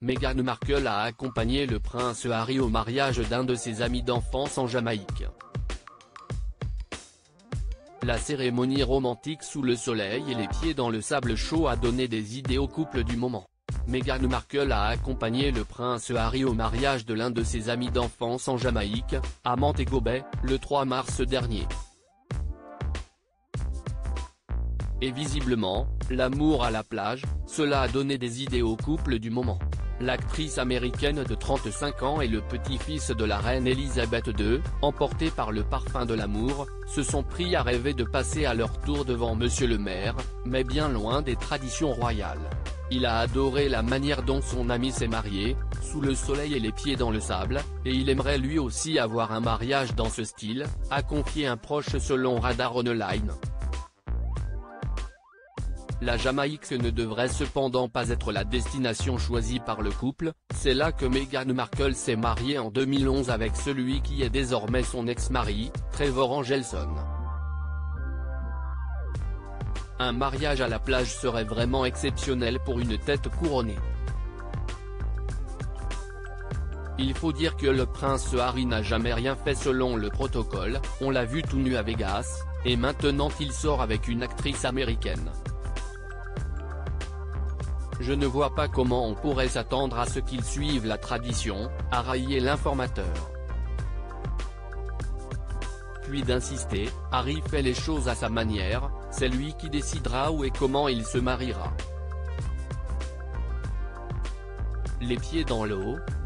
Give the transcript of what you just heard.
Meghan Markle a accompagné le prince Harry au mariage d'un de ses amis d'enfance en Jamaïque. La cérémonie romantique sous le soleil et les pieds dans le sable chaud a donné des idées au couple du moment. Meghan Markle a accompagné le prince Harry au mariage de l'un de ses amis d'enfance en Jamaïque, à Montego Bay, le 3 mars dernier. Et visiblement, l'amour à la plage, cela a donné des idées au couple du moment. L'actrice américaine de 35 ans et le petit-fils de la reine Elisabeth II, emportés par le parfum de l'amour, se sont pris à rêver de passer à leur tour devant Monsieur le maire, mais bien loin des traditions royales. Il a adoré la manière dont son ami s'est marié, sous le soleil et les pieds dans le sable, et il aimerait lui aussi avoir un mariage dans ce style, a confié un proche selon Radar Online. La Jamaïque ne devrait cependant pas être la destination choisie par le couple, c'est là que Meghan Markle s'est mariée en 2011 avec celui qui est désormais son ex-mari, Trevor Angelson. Un mariage à la plage serait vraiment exceptionnel pour une tête couronnée. Il faut dire que le prince Harry n'a jamais rien fait selon le protocole, on l'a vu tout nu à Vegas, et maintenant il sort avec une actrice américaine. Je ne vois pas comment on pourrait s'attendre à ce qu'ils suivent la tradition, a raillé l'informateur. Puis d'insister, Harry fait les choses à sa manière, c'est lui qui décidera où et comment il se mariera. Les pieds dans l'eau,